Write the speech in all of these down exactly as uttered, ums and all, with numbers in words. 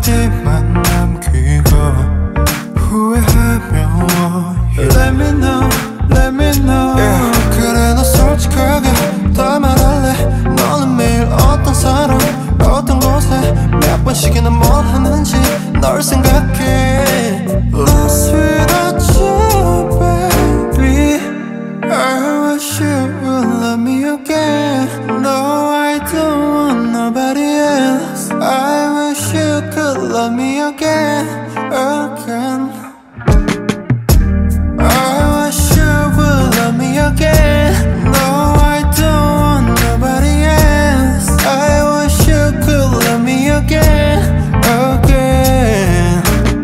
한마디만 남기고 후회하면 Let me know, let me know yeah. 그래 너 솔직하게 다 말할래 너는 매일 어떤 사람 어떤 곳에 몇 번씩이나 뭘 하는지 널 생각해 Lost without you baby I wish you would love me again No I don't want nobody else I wish you could love me again Again I wish you would love me again No I don't want nobody else I wish you could love me again Again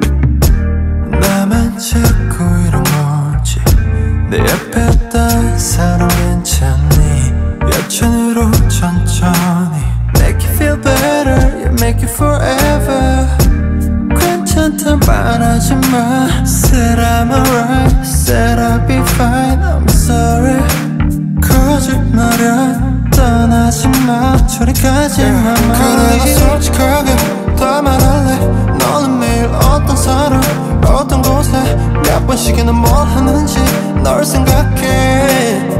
나만 자꾸 이런 건지 내 옆에 딴 사람 괜찮니 여천으로 천천히 Make you feel better You make it forever 괜찮다 말하지마 Said I'm alright Said I'll be fine I'm sorry 거짓말은 떠나지마 저리까지만 yeah. 그래 너 솔직하게 다 말할래 너는 매일 어떤 사람 어떤 곳에 몇 번씩이나 뭘 하는지 널 생각해